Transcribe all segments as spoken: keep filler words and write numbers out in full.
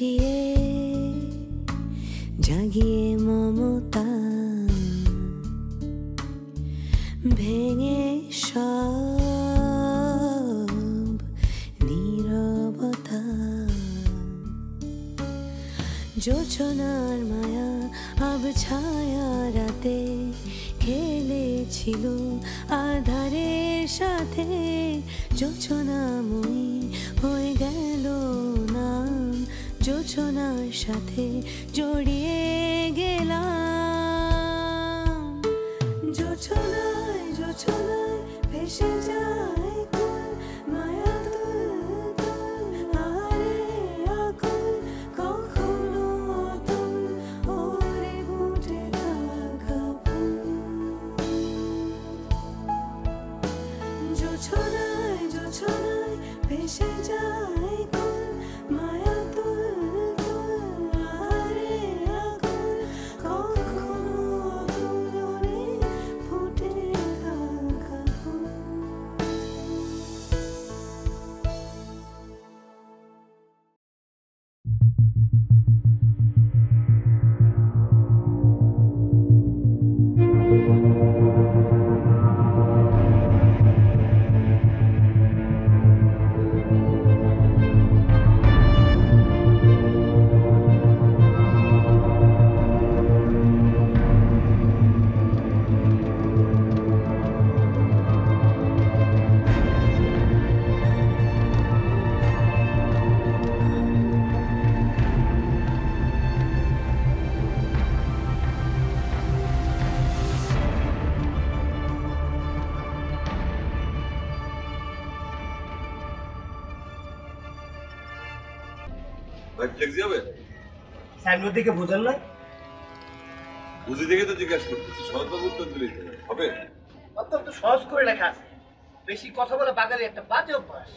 জাগিয়ে জাগিয়ে মমতা ভেঙে সব নীরবতা জোছনার মায়া আবছায়া রাতে খেলেছিল আধারের সাথে জোছনাময়ী হয়ে গেল নাম জোছনার সাথে জড়িয়ে গেলাম জোছনায় জোছনায় ভেসে যায় কুল মায়া তুল তুল আরে আকুল কখনো অতুল ওরে বুঝে থাকা জোছনায় জোছনায় ভেসে যায় কুল মায়া তুল তুল আরে আকুল কখনো অতুল ওরে ফুটে থাকা ভাই ফ্লেক্সি হবে সাইনবোর্ড দেখে বুঝেন না বুঝি দেখে তো জিজ্ঞাসা করতেছি সহজ বাবু উত্তর দিলেই তো হয়। হবে অত্যন্ত সহজ করে লেখা আছে বেশি কথা বলে বাঙালি একটা বাজে অভ্যাস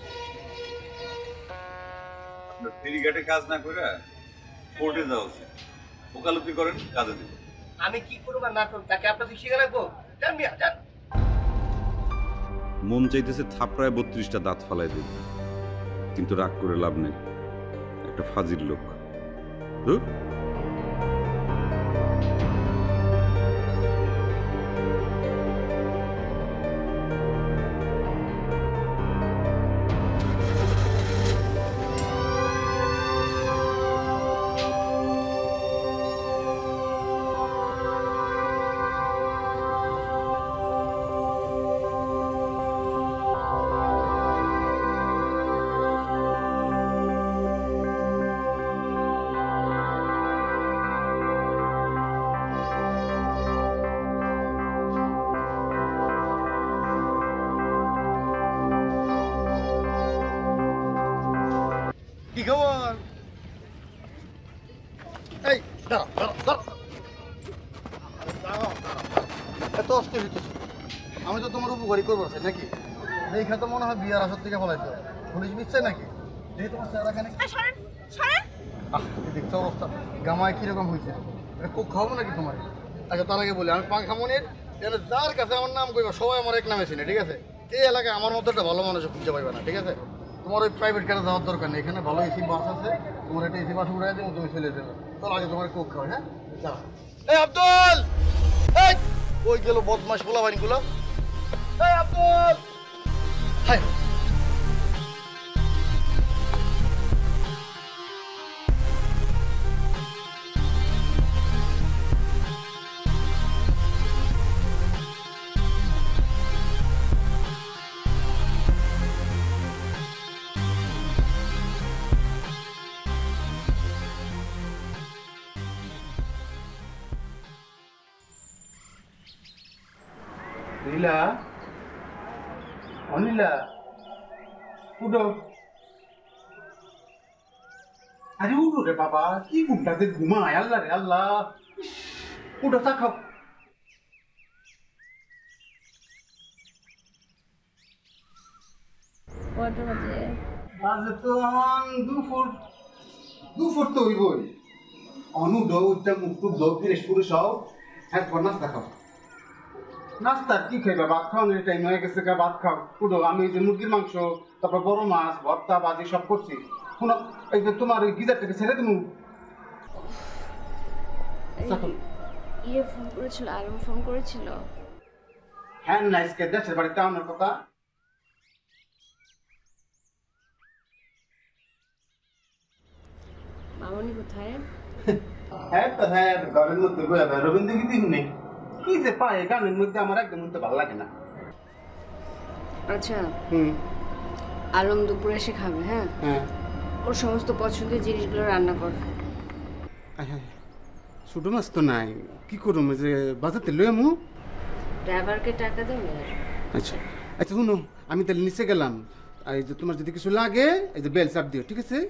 আপনার ফেরিঘাটে কাজ না করে কোর্টে যাওয়া উচিত ওকালতি করেন কাজে দিন আমি কি করবো না করবো তাকে আপনাদের শিখে রাখবো জান মিয়া জান মন চাইতেছে থাপড়ায় বত্রিশটা দাঁত ফালাই দিন কিন্তু রাগ করে লাভ নেই একটা ফাজিল লোক ধুর। কি খবর? এই দাঁড়া দাঁড়া দাঁড়া এত অস্থির হইতেছে আমি তো তোমার উপকারী করবো নাকি দেখা তো মনে হয় বিয়ার আসর থেকে ফলাইতে পুলিশ মিশছে নাকি দেখি তোমার চেহারা খানে দেখছো অবস্থা গামায় কিরকম হয়েছে এটা কোক খাওয়াবো নাকি তোমার আচ্ছা তার আগে বলি আমি পাংখা মনির যার কাছে আমার নাম কইবা সবাই আমার এক নামে চিনে ঠিক আছে এই এলাকায় আমার মতো একটা ভালো মানুষ খুঁজে পাইবে না ঠিক আছে তোমার ওই প্রাইভেট কারে যাওয়ার দরকার নেই এখানে ভালো এসি বাস আছে তোমার একটা এসি বাস উড়াই দেবো তুমি চলে যাবে চল আগে তোমার কোক খাও হ্যাঁ দাঁড়া এই আব্দুল এই ওই গেল বদমাস পোলা বাড়িগুলো এই আব্দুল হাই নীলা অনিলা উঠো আরে উঠো রে বাবা কি ঘুমটাতে ঘুমায় আল্লাহ রে আল্লাহ উঠো চা খাও কত বাজে বাজে তো আমার দুপুর দুপুর তো হইবই অনু দৌ উঠতে মুখ টুক দৌ ফ্রেশ করে সব এরপর নাস্তা খাও নাস্তা কি খাইবা ভাত খাওয়ানোর টাইম হয়ে গেছে ভাত খাও উঠো আমি যে মুরগির মাংস তারপর বড় মাছ ভর্তা বাজি সব করছি শোনো এই যে তোমার ওই গিজারটাকে ছেড়ে দিমু ইয়ে ফোন করেছিল, আরম ফোন করেছিল। হ্যাঁ নাইসকে দেশের বাড়িতে আমার কথা মামনি কোথায়? হ্যাঁ তো হ্যাঁ ঘরের মধ্যে বয়ে হবে রবীন্দ্র গীতি শুনে কি যে পায় গানের মধ্যে আমার একদম মধ্যে ভালো লাগে না। আচ্ছা হুম আরম দুপুরে এসে খাবে, হ্যাঁ হ্যাঁ ওর সমস্ত পছন্দের জিনিসগুলো রান্না কর। হ্যাঁ ছোট মাছ তো নাই কি করুম যে বাজাতে লই আমু। ড্রাইভারকে টাকা দেবে। আচ্ছা আচ্ছা শুনো আমি তাহলে নিচে গেলাম এই যে তোমার যদি কিছু লাগে এই যে বেল চাপ দিও ঠিক আছে।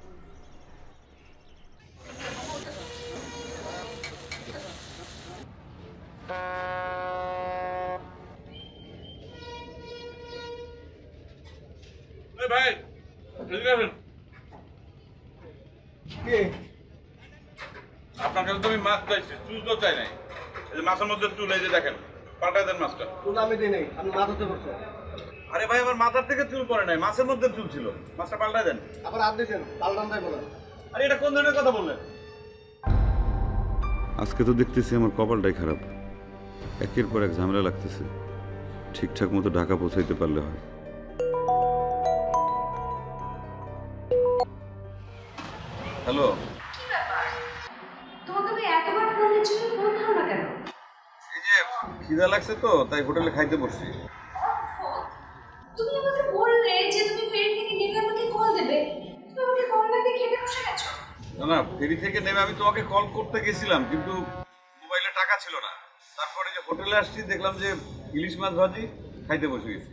ভাই আপনার কাছে তো আমি মাছ চাইছি, চুল তো চাই নাই। এই যে মাছের মধ্যে চুল, এই যে দেখেন, পাল্টাই দেন মাছটা। চুল আমি দিই নাই আমি মাথাতে বসে। আরে ভাই আমার মাথার থেকে চুল পড়ে নাই, মাছের মধ্যে চুল ছিল, মাছটা পাল্টাই দেন। আবার হাত দিয়েছেন পাল্টান তাই বলেন। আরে এটা কোন ধরনের কথা বললেন? আজকে তো দেখতেছি আমার কপালটাই খারাপ, একের পর এক ঝামেলা লাগতেছে। ঠিকঠাক মতো ঢাকা পৌঁছাইতে পারলে হয়। হ্যালো, কি ব্যাপার? তোমাকে আমি এতবার ফোন দিচ্ছি, তুমি ফোন ধরো না কেন? এই যে খিদা লাগছে তো তাই হোটেলে খাইতে বসছি। তুমি আমাকে বললে যে তুমি ফেরি থেকে নেমে আমাকে কল দেবে, তুমি আমাকে কল না দিয়ে খেতে বসে গেছো। না না, ফেরি থেকে নেমে আমি তোমাকে কল করতে গেছিলাম কিন্তু মোবাইলে টাকা ছিল না। তারপরে যে হোটেলে আসছি দেখলাম যে ইলিশ মাছ ভাজি, খাইতে বসে গেছি।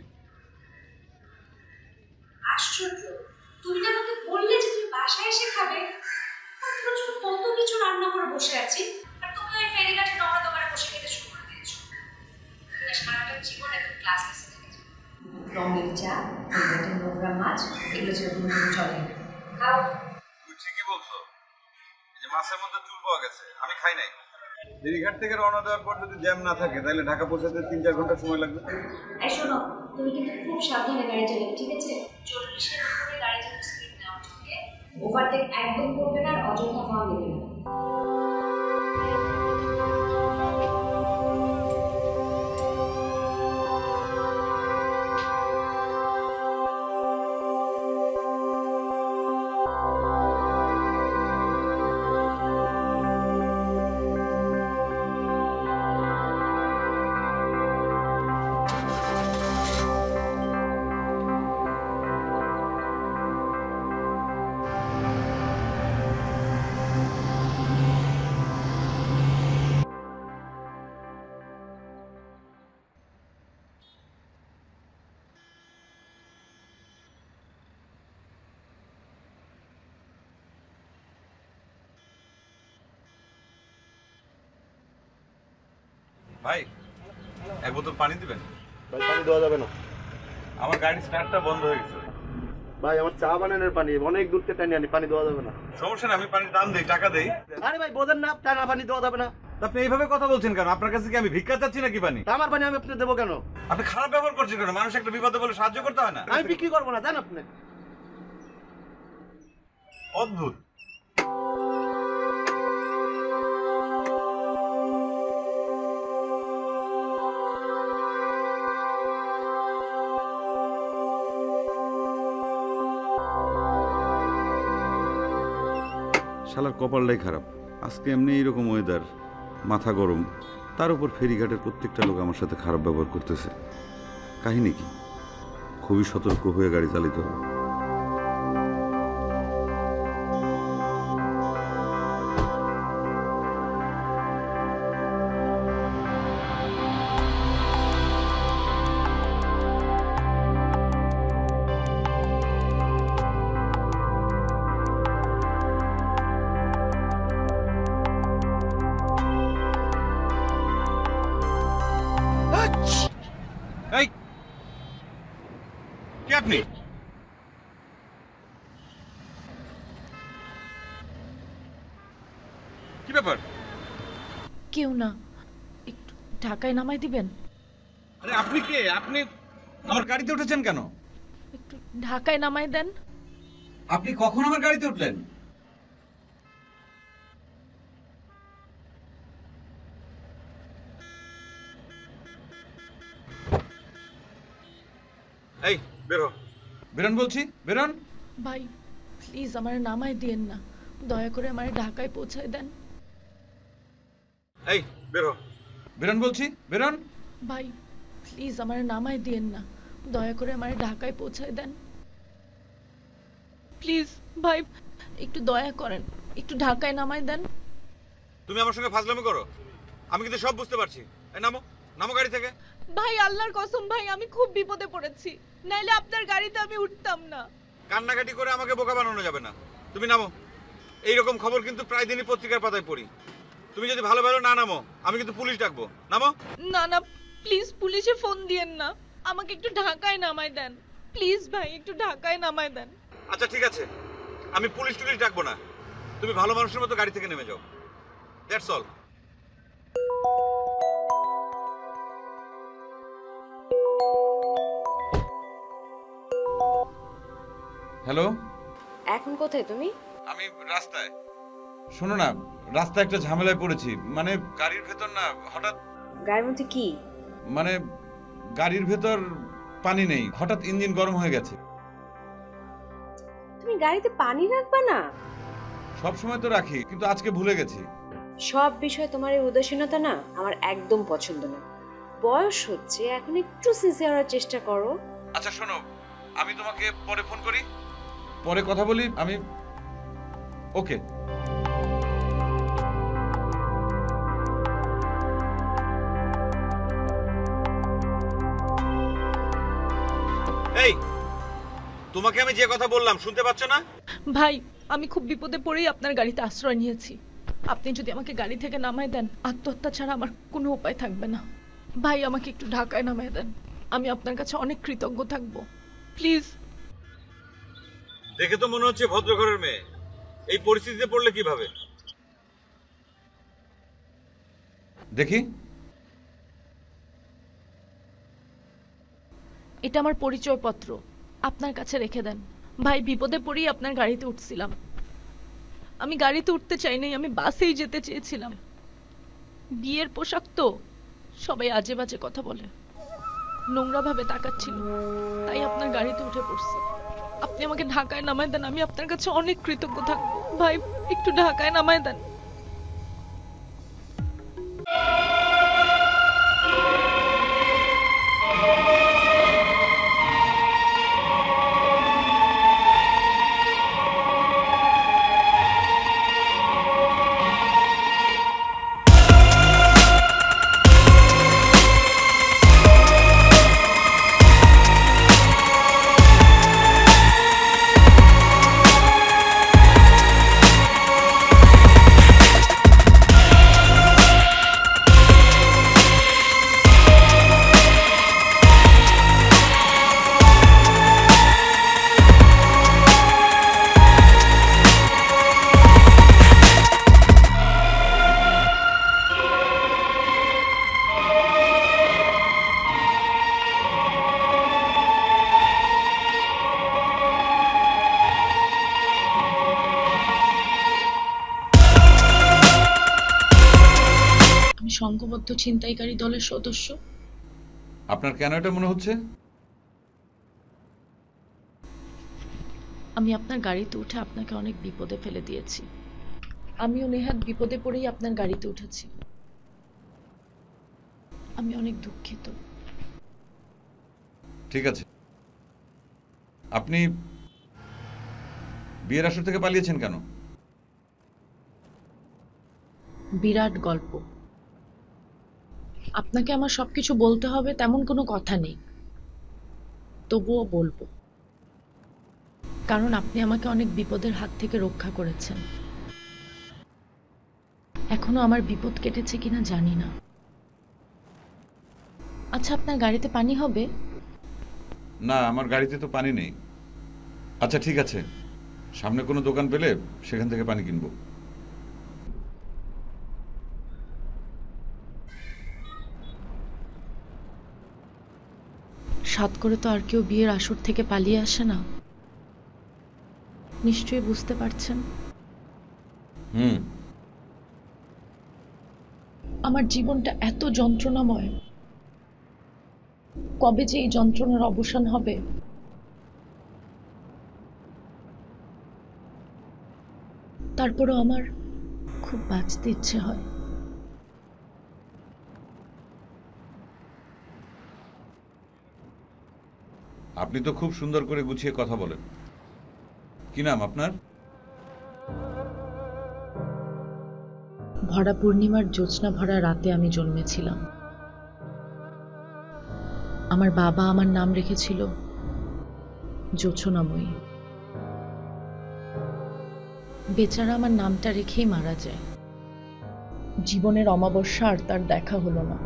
আশ্চর্য, তুমি না আমাকে বললে যে তুমি বাসায় এসে খাবে, তোমার জন্য কত কিছু রান্না করে বসে আছি, আর তুমি ওই ফেরিঘাটে নোংরা দোকানে বসে খেতে শুরু করে দিয়েছো। তুমি সারাটা জীবন একদম ক্লাস মিস হয়ে গেছে। রঙের চা, ফেরিঘাটের নোংরা মাছ, এগুলো যেরকম চলে খাও। তুমি ঠিকই বলছো, এই যে মাছের মধ্যে চুল পাওয়া গেছে, আমি খাই নাই। ফেরিঘাট থেকে রওনা দেওয়ার পর যদি জ্যাম না থাকে তাহলে ঢাকা পৌঁছাতে তিন চার ঘন্টা সময় লাগবে। এই শোনো, তুমি কিন্তু খুব সাবধানে গাড়ি চালাবে, ঠিক আছে? চল্লিশের উপরে গাড়ি চালাতে স্পিড নেওয়া উচিত, ওভারটেক একদম করবে না, আর অযথা হওয়া দেবে না। ভাই এক বোতল পানি দিবেন? ভাই পানি দেওয়া যাবে না আমার গাড়ির স্টার্টটা বন্ধ হয়ে গেছে। ভাই আমার চা বানানোর পানি অনেক দূর থেকে টানি আনি পানি দেওয়া যাবে না। সমস্যা না, আমি পানির দাম দেই, টাকা দেই। আরে ভাই বোঝেন না টানা পানি দেওয়া যাবে না। আপনি এইভাবে কথা বলছেন কেন? আপনার কাছে কি আমি ভিক্ষা চাচ্ছি নাকি পানি? আমার পানি আমি আপনি দেবো কেন? আপনি খারাপ ব্যবহার করছেন কেন? মানুষ একটা বিপদে বলে সাহায্য করতে হয় না? আমি বিক্রি করবো না জান আপনি। অদ্ভুত। শালার কপালটাই খারাপ, আজকে এমনি এইরকম ওয়েদার, মাথা গরম, তার উপর ফেরিঘাটের প্রত্যেকটা লোক আমার সাথে খারাপ ব্যবহার করতেছে। কাহিনী কি? খুবই সতর্ক হয়ে গাড়ি চালিতে হবে। এই কে আপনি? কি ব্যাপার? কেউ না, একটু ঢাকায় নামাই দিবেন? আরে আপনি কে? আপনি আমার গাড়িতে উঠেছেন কেন? একটু ঢাকায় নামাই দেন। আপনি কখন আমার গাড়িতে উঠলেন? এই বেরো, বেরোন বলছি, বেরোন। ভাই প্লিজ আমার নামায় দিয়েন না, দয়া করে আমার ঢাকায় পৌঁছায় দেন। এই বেরো, বেরোন বলছি, বেরোন। ভাই প্লিজ আমার নামায় দিয়েন না, দয়া করে আমার ঢাকায় পৌঁছায় দেন প্লিজ। ভাই একটু দয়া করেন, একটু ঢাকায় নামায় দেন। তুমি আমার সঙ্গে ফাজলামি করো, আমি কিন্তু সব বুঝতে পারছি। এই নামো, নামো গাড়ি থেকে। ভাই আল্লাহর কসম ভাই আমি খুব বিপদে পড়েছি, নাইলে আপনার গাড়িতে আমি উঠতাম না। কান্নাকাটি করে আমাকে বোকা বানানো যাবে না, তুমি নামো। এইরকম খবর কিন্তু প্রায় দিনই পত্রিকার পাতায় পড়ি। তুমি যদি ভালো ভালো না নামো আমি কিন্তু পুলিশ ডাকবো। নামো। না না প্লিজ পুলিশে ফোন দিয়েন না, আমাকে একটু ঢাকায় নামায় দেন প্লিজ। ভাই একটু ঢাকায় নামায় দেন। আচ্ছা ঠিক আছে, আমি পুলিশ টুলিশ ডাকবো না, তুমি ভালো মানুষের মতো গাড়ি থেকে নেমে যাও, দ্যাটস অল। হ্যালো, এখন কোথায় তুমি? আমি রাস্তায়। শোনো না, রাস্তায় একটা ঝামেলায় পড়েছি, মানে গাড়ির ভেতর না হঠাৎ, গায়ের মধ্যে কি? মানে গাড়ির ভেতর পানি নেই, হঠাৎ ইঞ্জিন গরম হয়ে গেছে। তুমি গাড়িতে পানি রাখবা না? সব সময় তো রাখি, কিন্তু আজকে ভুলে গেছি। সব বিষয় তোমার এই উদাসীনতা না আমার একদম পছন্দ না। বয়স হচ্ছে, এখন একটু সিনসিয়ার হওয়ার চেষ্টা করো। আচ্ছা শোনো, আমি তোমাকে পরে ফোন করি, পরে কথা বলি আমি। ওকে। এই তোমাকে আমি যে কথা বললাম শুনতে পাচ্ছ না? ভাই আমি খুব বিপদে পড়েই আপনার গাড়িতে আশ্রয় নিয়েছি, আপনি যদি আমাকে গাড়ি থেকে নামায় দেন আত্মহত্যা ছাড়া আমার কোনো উপায় থাকবে না। ভাই আমাকে একটু ঢাকায় নামায় দেন, আমি আপনার কাছে অনেক কৃতজ্ঞ থাকবো প্লিজ। দেখে তো মনে হচ্ছে ভদ্র ঘরের মেয়ে, এই পরিস্থিতিতে পড়লে কিভাবে? দেখি। এটা আমার পরিচয়পত্র, আপনার কাছে রেখে দেন। ভাই বিপদে পড়েই আপনার গাড়িতে উঠছিলাম, আমি গাড়িতে উঠতে চাই নাই, আমি বাসেই যেতে চেয়েছিলাম। বিয়ের পোশাক তো, সবাই আজে বাজে কথা বলে, নোংরা ভাবে তাকাচ্ছিল, তাই আপনার গাড়িতে উঠে পড়ছি। আপনি আমাকে ঢাকায় নামায় দেন, আমি আপনার কাছে অনেক কৃতজ্ঞ থাকবো। ভাই একটু ঢাকায় নামায় দেন। সংঘবদ্ধ ছিনতাইকারী দলের সদস্য। আপনার কেন এটা মনে হচ্ছে? আমি আপনার গাড়িতে উঠে আপনাকে অনেক বিপদে ফেলে দিয়েছি, আমিও নেহাত বিপদে পড়েই আপনার গাড়িতে উঠেছি, আমি অনেক দুঃখিত। ঠিক আছে, আপনি বিয়ের আসর থেকে পালিয়েছেন কেন? বিরাট গল্প, আপনাকে আমার সবকিছু বলতে হবে তেমন কোনো কথা নেই, তবুও বলবো, কারণ আপনি আমাকে অনেক বিপদের হাত থেকে রক্ষা করেছেন। এখনো আমার বিপদ কেটেছে কিনা জানি না। আচ্ছা আপনার গাড়িতে পানি হবে? না, আমার গাড়িতে তো পানি নেই। আচ্ছা ঠিক আছে, সামনে কোনো দোকান পেলে সেখান থেকে পানি কিনবো। সাত করে তো আর কেউ বিয়ের আসর থেকে পালিয়ে আসে না, নিশ্চয়ই বুঝতে পারছেন। হুম। আমার জীবনটা এত যন্ত্রণাময়, কবে যে এই যন্ত্রণার অবসান হবে। তারপরও আমার খুব বাঁচতে ইচ্ছে হয়। আপনি তো খুব সুন্দর করে গুছিয়ে কথা বলেন। কি নাম আপনার? ভরা পূর্ণিমার জ্যোৎস্না ভরা রাতে আমি জন্মেছিলাম। আমার বাবা আমার নাম রেখেছিল জোছনাময়ী। বেচারা আমার নামটা রেখেই মারা যায়। জীবনের অমাবস্যা আর তার দেখা হলো না।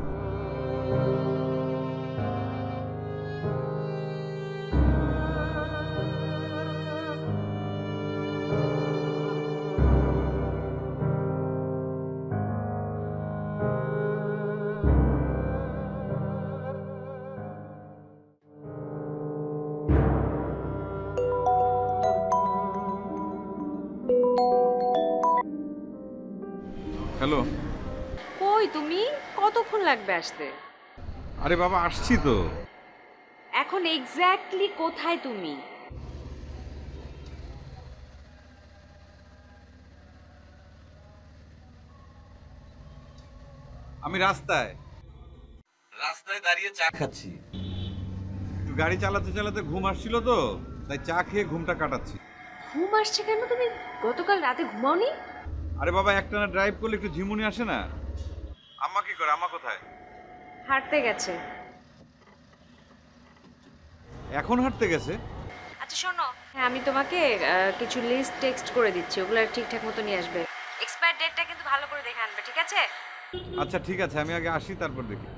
হ্যালো। কই তুমি? কতক্ষণ লাগবে আসতে? আরে বাবা আসছি তো। এখন এক্স্যাক্টলি কোথায় তুমি? আমি রাস্তায় রাস্তায় দাঁড়িয়ে চা খাচ্ছি। গাড়ি চালাতে চালাতে ঘুম আসছিল তো, তাই চা খেয়ে ঘুমটা কাটাচ্ছি। ঘুম আসছে কেন? তুমি গতকাল রাতে ঘুমাওনি? আরে বাবা একটানা ড্রাইভ করলে একটু ঝিমুনি আসে না? আম্মা কি করে? আম্মা কোথায়? হাঁটতে গেছে। এখন হাঁটতে গেছে? আচ্ছা শোনো, হ্যাঁ আমি তোমাকে আহ, কিছু লিস্ট টেক্সট করে দিচ্ছি, ওগুলো ঠিকঠাক মতো নিয়ে আসবে। এক্সপায়ার ডেটটা কিন্তু ভালো করে দেখে আনবে, ঠিক আছে? আচ্ছা ঠিক আছে, আমি আগে আসি তারপর দেখি।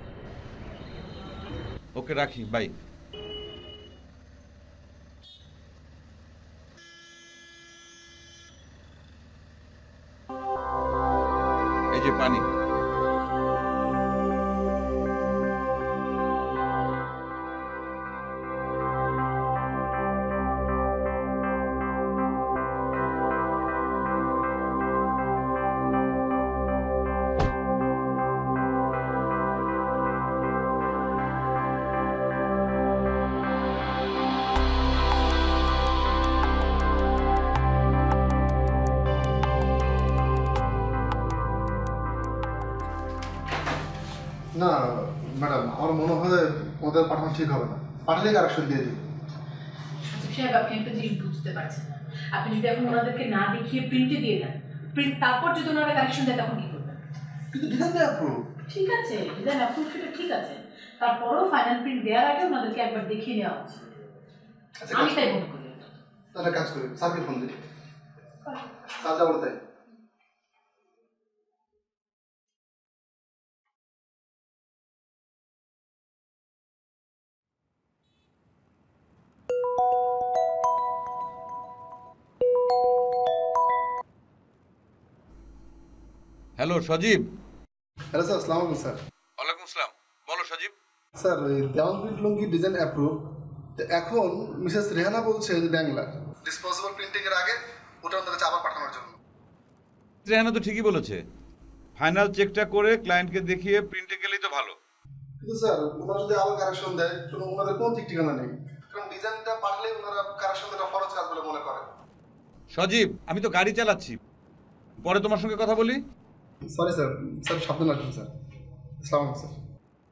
ওকে রাখি, বাই। এই যে পানি। না ম্যাডাম, আমার মনে হয় ওদের পাঠানো ঠিক হবে না। পাঠালে কারেকশন দিয়ে দিই। সাহেব আপনি একটা জিনিস বুঝতে পারছেন না। আপনি যদি এখন ওনাদেরকে না দেখিয়ে প্রিন্টে দিয়ে দেন, প্রিন্ট তারপর যদি ওনারা কারেকশন দেয় তখন কি করবেন? কিন্তু ডিজাইন দেয় অ্যাপ্রুভ। ঠিক আছে, ডিজাইন অ্যাপ্রুভ সেটা ঠিক আছে, তারপরেও ফাইনাল প্রিন্ট দেওয়ার আগে ওনাদেরকে একবার দেখিয়ে নেওয়া উচিত। আমি তাই মনে করি। তাহলে কাজ করি, স্যারকে ফোন দিই। স্যার যা বলে তাই। হ্যালো সজীব। হ্যালো স্যার, আসসালামু আলাইকুম স্যার। ওয়ালাইকুম আসসালাম, বলো সজীব। স্যার ওই দেওয়াল প্রিন্ট লুঙ্গি ডিজাইন অ্যাপ্রুভ। তো এখন মিসেস রেহানা বলছে যে ব্যাংলার ডিসপোজেবল প্রিন্টিং এর আগে ওটা ওদের কাছে আবার পাঠানোর জন্য। রেহানা তো ঠিকই বলেছে, ফাইনাল চেকটা করে ক্লায়েন্টকে দেখিয়ে প্রিন্টে গেলেই তো ভালো। কিন্তু স্যার ওনারা যদি আবার কারেকশন দেয়, কোনো ওনাদের কোনো ঠিক ঠিকানা নেই। কারণ ডিজাইনটা পাঠালে ওনারা কারেকশন দেওয়া ফরজ কাজ বলে মনে করে। সজীব আমি তো গাড়ি চালাচ্ছি, পরে তোমার সঙ্গে কথা বলি। সরি স্যার, স্যার সাবধান রাখবেন স্যার। আসসালামু আলাইকুম স্যার।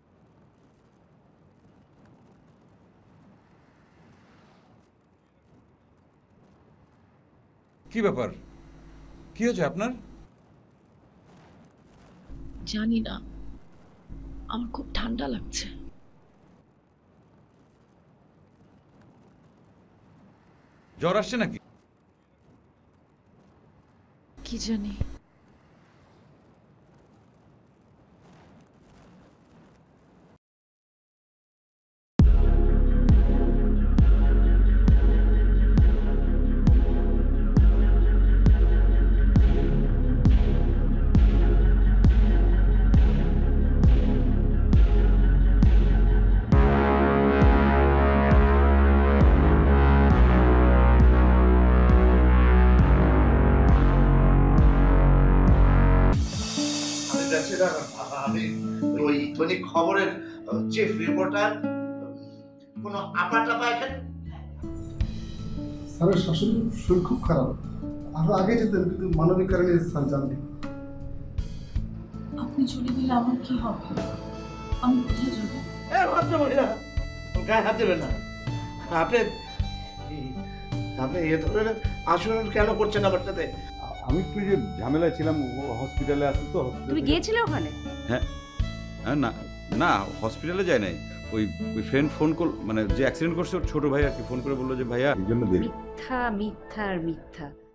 কি ব্যাপার, কি হয়েছে আপনার? জানি না, আমার খুব ঠান্ডা লাগছে। জ্বর আসছে নাকি? কি জানি। সেটা আমি ওই দৈনিক খবরের চিফ রিপোর্টার কোনো আপা টাপা এখানে স্যারের শাশুড়ির শরীর খুব খারাপ, আরো আগে যেতেন কিন্তু মানবিক কারণে স্যার জাননি। আপনি চলে গেলে আমার কি হবে? আমি কোথায় যাবো? এ ভদ্রমহিলা গায়ে হাত দেবেন না। আপনি আপনি এ ধরনের আচরণ কেন করছেন আমার সাথে? আমি একটু যে ঝামেলায় ছিলাম, হসপিটালে আসি তো। তুমি গিয়েছিলে ওখানে? হ্যাঁ না না হসপিটালে যাই নাই, ওই ওই ফ্রেন্ড ফোন কল মানে যে অ্যাক্সিডেন্ট করছে ওর ছোট ভাই আর কি ফোন করে বললো যে ভাইয়া এই জন্য দেরি। মিথ্যা মিথ্যা আর মিথ্যা।